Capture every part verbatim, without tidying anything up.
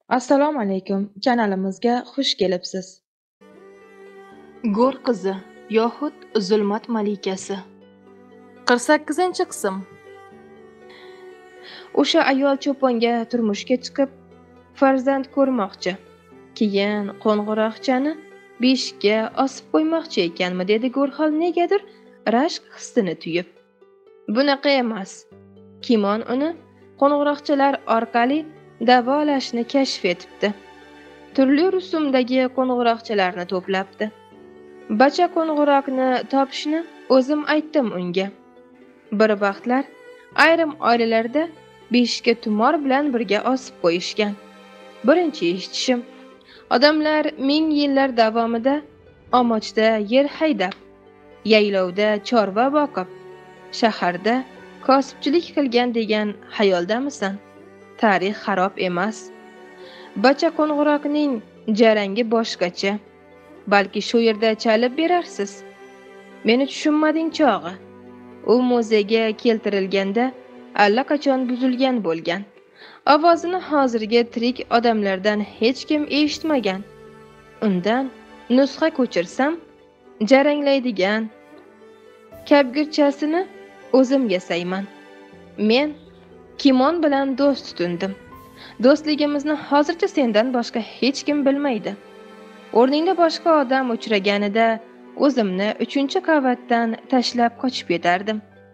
Assalomu alaykum, kanalimizga xush kelibsiz. Go'r qizi yoxud zulmat malikasi. qirq sakkizinchi qism. O'sha ayol cho'ponga turmushga chiqib, farzand ko'rmoqchi. Keyin qo'ng'iroqchani beshikka osib qo'ymoqchi ekanmi, dedi Go'rxol negadir rashk hissini tuyib. Bunaqa emas. Kimon uni qo'ng'iroqchalar orqali davolashni kashf etibdi. Turli rusumdagi qo'ng'iroqchalarni to'plabdi. Bacha qo'ng'iroqni topishni o'zim aytdim unga. Bir vaqtlar ayrim oilalarda beshikka tumor bilan birga osib qo'yishgan. Birinchi eshitishim. Odamlar ming yillar davomida omochda yer haydab, yaylovda chorva boqib, shaharda kosibchilik qilgan degan xayoldamisan? Tarix xarob emas. Bacha qo'ng'iroqning jarangi boshqacha. Balki shu yerda chalib berarsiz. Meni tushunmading chog'i. U muzeyga keltirilganda allaqachon buzilgan bo'lgan. Ovozini hozirgi tirik odamlardan hech kim eshitmagan. Undan nusxa ko'chirsam, jaranglaydigan kapgirchasini o'zim yasayman. Men Kimon bilan do'st tutindim. Do'stligimizni hozircha sendan boshqa hech kim bilmaydi. O'rningda boshqa odam uchraganida o'zimni uchinchi qavatdan tashlab qochib ketardim.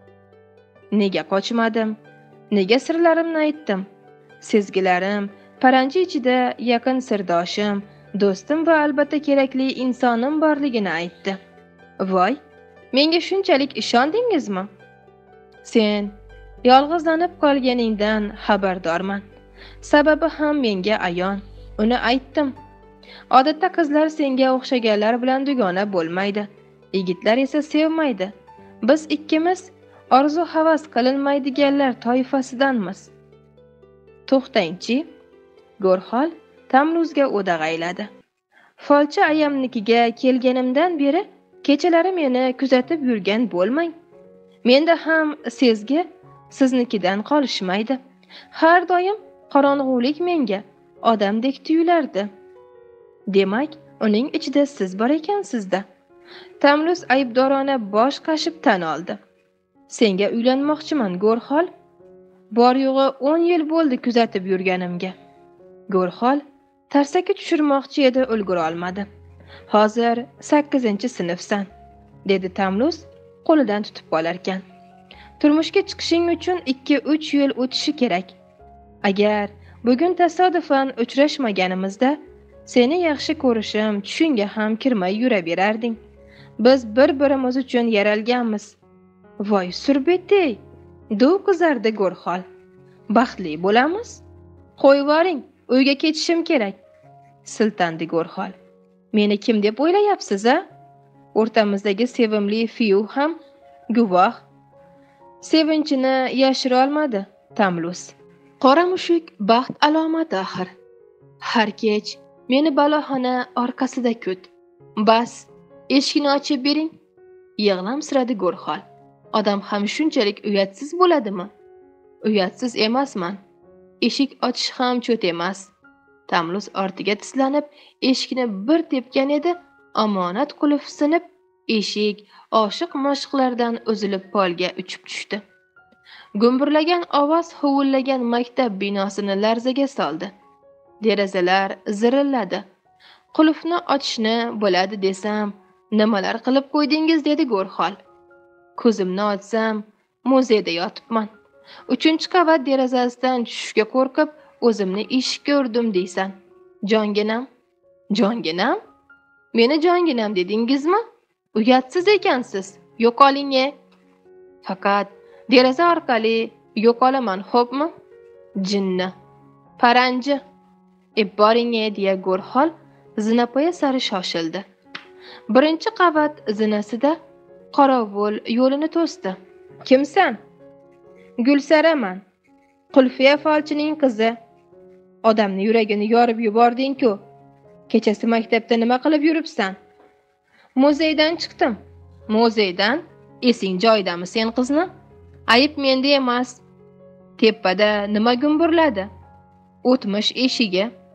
Nega qochmadim? Nega sirlarimni aytdim? Sezgilarim, paranji ichida yaqin sirdoshim, do'stim va albatta kerakli insonim borligini aytdi. Voy, menga shunchalik ishondingizmi? Sen yolg'izlanib qolganingdan xabardorman. Sababi ham menga ayon. Uni aytdim. Odatda qizlar senga o'xshaganlar bilan dugona bo'lmaydi. Yigitlar esa sevmaydi. Biz ikkimiz orzu havas qilinmaydiganlar toifasidanmiz. To'xtangchi. Go'rxol Tamluzga o'dag'ayladi. Folchi ayamnikiga kelganimdan beri kechalari meni kuzatib yurgan bo'lmang. Menda ham sezgi siznikidan qolishmaydi. Har doim qorong'ulik menga odamdek tuyulardi. Demak, uning ichida siz bor ekansizda. Tamlus aybdorona bosh qashib tan oldi. Senga uylanmoqchiman, Go'rxol. Bor yo'g'i o'n yil bo'ldi kuzatib yurganimga. Go'rxol tarsaki tushirmoqchi edi, ulgura olmadi. Hozir sakkizinchi sinfsan, dedi Tamlus qo'lidan tutib qolarkan. Turmushga chiqishing uchun ikki uch yil o'tishi kerak. Agar bugun tasodifan uchrashmaganimizda seni yaxshi ko'rishim tushunga ham kirmay yuraverarding. Biz bir-birimiz uchun yaralganmiz. Voy surbetey, duv qizardi Go'rxol. Baxtli bo'lamiz? Qo'yvoring, uyga ketishim kerak. Siltandi Go'rxol. Meni kim deb o'ylayapsiz, a? O'rtamizdagi sevimli Fiyu ham guvoh. Sevinchini yashira olmadi Tamlus. Qora mushuk baxt alomati axir. Har kech meni baloxona orqasida kut. Bas, eshikni ochib bering. Yig'lamsiradi Go'rxol. Odam ham shunchalik uyatsiz bo'ladimi? Uyatsiz emasman. Eshik ochish ham cho't emas. Tamlus ortiga tislanib, eshikni bir tepgan edi, omonat qulf sinib, eshik oshiq mashqlardan uzilib polga uchib tushdi. Gumburlagan ovoz huvillagan maktab binosini larzaga soldi. Derazalar zirilladi. Qulfni ochishni bo'ladi desam, nimalar qilib qo'ydingiz, dedi Go'rxol. Ko'zimni ochsam, muzeyda yotibman. uchinchi qavat derazasidan tushishga qo'rqib, o'zimni eshikka urdim deysan. Jonginam? Jonginam? Meni jonginam dedingizmi? Uyatsiz ekansiz. Yo'qoling-e. Faqat deraza orqali yo'qolaman, xo'pmi? Jinni, paranji. E boring-e, deya Go'rxol zinapoya sari shoshildi. Birinchi qavat zinasida qorovul yo'lini to'sdi. Kimsan? Gulsaraman. Qulfiya folchining qizi. Odamni yuragini yorib yubording-ku. Kechasi maktabda nima qilib yuribsan? Muzeydan chiqdim. Muzeydan? Esing joyidami sen qizni? Ayib menda emas. Tepada nima gumburladi? O'tmish eshigi.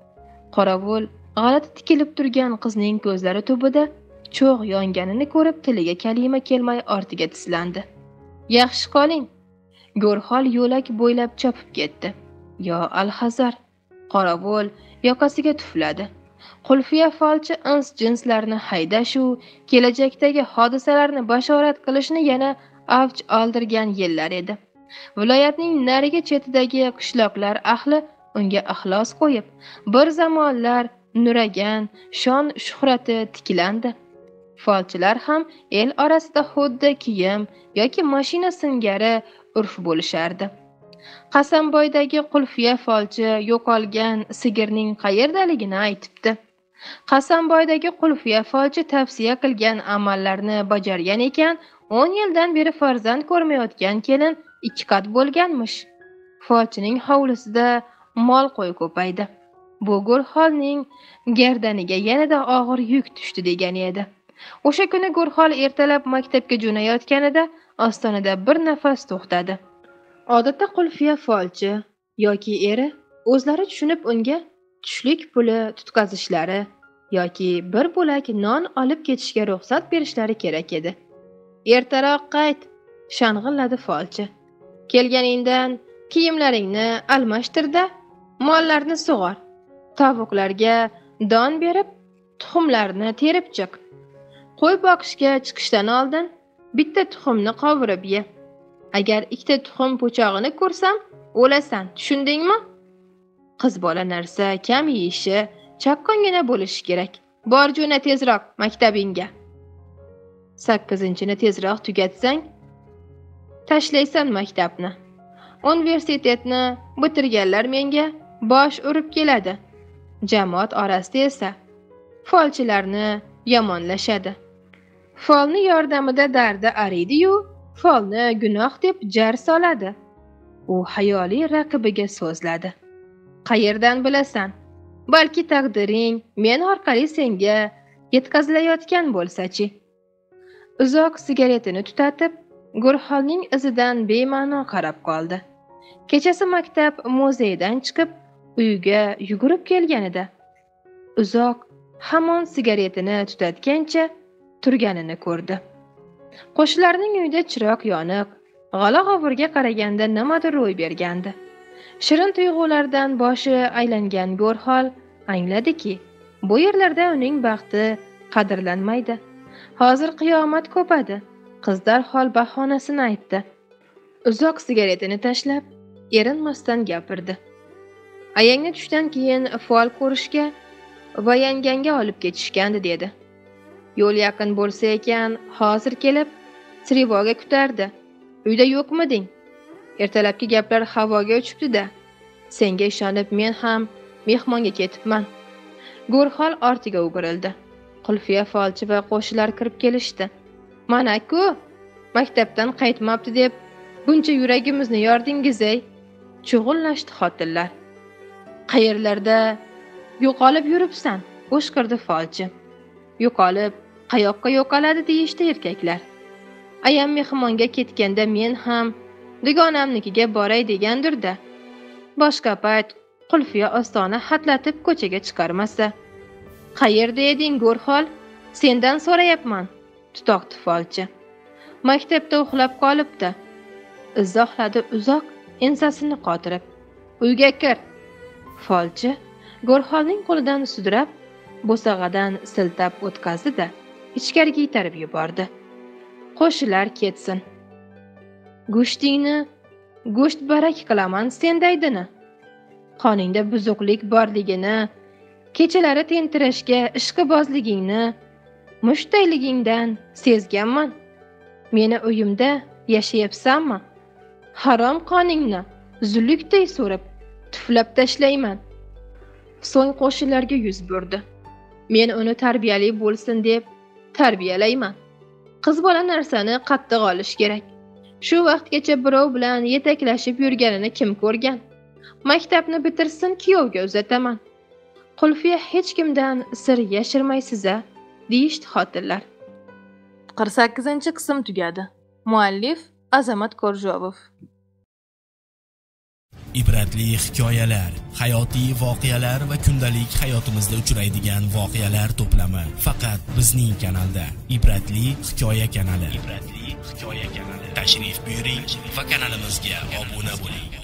Qorovul g'alati tikilib turgan qizning ko'zlari tubida cho'g' yonganini ko'rib tiliga kalima kelmay ortiga tislandi. Yaxshi qoling. Go'rxol yo'lak bo'ylab chopib ketdi. Yo alhazar. Qorovul yoqasiga tufladi. Qulfiya falchi ins jinslarni haydash-u kelajakdagi hodisalarni bashorat qilishni yana avj oldirgan yillar edi. Viloyatning narigi chetidagi qishloqlar ahli unga ixlos qo'yib, bir zamonlar nuragan shon shuhrati tiklandi. Falchilar ham el orasida xuddi kiyim yoki mashina singari urf bo'lishardi. Qasamboydagi Qulfiya falchi yo'qolgan sigirning qayerdaligini aytibdi. Qasamboydagi Qulfiya falchi tavsiya qilgan amallarni bajargan ekan, o'n yildan beri farzand ko'rmayotgan kelin ikki qat bo'lganmish. Falchining hovlisida mol qo'y ko'paydi. Bu Go'rxolning gardaniga yanada og'ir yuk tushdi degan edi. O'sha kuni Go'rxol ertalab maktabga jo'nayotganida ostonada bir nafas to'xtadi. Odatda Qulfiya falchi yoki eri o'zlari tushunib unga tushlik puli tutkazishlari yoki bir bo'lak non olib ketishga ruxsat berishlari kerak edi. Ertaroq qayt, shang'illadi falchi. Kelganingdan kiyimlaringni almashtirda, mollarni sug'or. Tovuqlarga don berib, tuxumlarni terib chiq. Qo'y boqishga chiqishdan oldin bitta tuxumni qovurib ye. Agar ikkita tuxum po'chog'ini ko'rsam, o'lasan, tushundingmi? Qiz bola narsa kam yeyishi, chaqqongina bo'lishi kerak. Bor jo'na tezroq maktabingga. sakkizinchini tezroq tugatsang, tashlaysan maktabni. Universitetni bitirganlar menga bosh urib keladi. Jamoat orasida esa falchilarni yomonlashadi. Falni yordamida dardi ariydi-yu, falni gunoh deb jar soladi. U hayoliy raqibiga so'zladi. Qayerdan bilasan? Balki taqdiring men orqali senga yetkazilayotgan bo'lsa-chi? Uzoq sigaretini tutatib, Go'rxolning izidan bema'no qarab qoldi. Kechasi maktab muzeydan chiqib, uyiga yugurib kelganida uzoq hamon sigaretini tutatgancha turganini ko'rdi. Qo'shnilarning uyida chiroq yoniq, g'ala-g'ovurga qaraganda nimadir ro'y bergandi. Shirin tuyg'ulardan boshi aylangan Go'rxol angladiki, bu yerlarda uning baxti qadrlanmaydi. Hozir qiyomat ko'padi. Qiz darhol bahonasini aytdi. Uzoq sigaretini tashlab, erinmasdan gapirdi. Ayangni tushdan keyin fol ko'rishga va yanganga olib ketishgandi dedi. Yo'l yaqin bo'lsa ekan, hozir kelib Srivoga kutardi. Uyda yo'qmiding? Ertalabki gaplar havoga uchibdi-da. Senga ishonib men ham mehmonga ketibman. Go'rxol ortiga o'girildi. Qulfiya falchi va qo'shnilar kirib kelishdi. Mana-ku, maktabdan qaytmabdi deb buncha yuragimizni yordingiz-ey. Cho'g'inlashdi xotinlar. Qayerlarda yo'qolib yuribsan? O'shqirdi falchi. Yo'qolib, qayoqqa yo'qoladi deyishdi erkaklar. Ayam mehmonga ketganda men ham dugonamnikiga boray degandir-da. Boshqa payt Qulfiya ostona xatlatib ko'chaga chiqarmasa. Qayerda eding Go'rxol? Sendan so'rayapman, tutoqdi falchi. Maktabda uxlab qolibdi. Izohladi uzoq ensasini qotirib. Uyga kir. Falchi Go'rxolning qo'lidan sudrab, bo'sag'adan siltab o'tkazdi-da, ichkariga itarib yubordi. Qo'shnilar ketsin. Go'shtingni go'sht barak qilaman sendaydini. Qoningda buzuqlik borligini, kechalari tentirashga ishqibozligingni, mushtayligingdan sezganman. Meni uyimda yashayapsanmi? Harom qoningni zulukday so'rib, tuflab tashlayman. So'ng qo'shnilarga yuz burdi. Men uni tarbiyali bo'lsin deb tarbiyalayman. Qiz bola narsani qattiq olish kerak. Shu vaqtgacha birov bilan yetaklashib yurganini kim ko'rgan? Maktabni bitirsin, kuyovga uzataman. Qulfiya hech kimdan sir yashirmaysiz-a, deyishdi xotinlar. qirq sakkizinchi qism tugadi. Muallif Azamat Korjovov. Ibratli hikoyalar, hayotiy voqealar va kundalik hayotimizda uchraydigan voqealar to'plami faqat bizning kanalda. Ibratli hikoya kanali. Ibratli hikoya kanali. Tashrif buyuring va kanalimizga obuna bo'ling.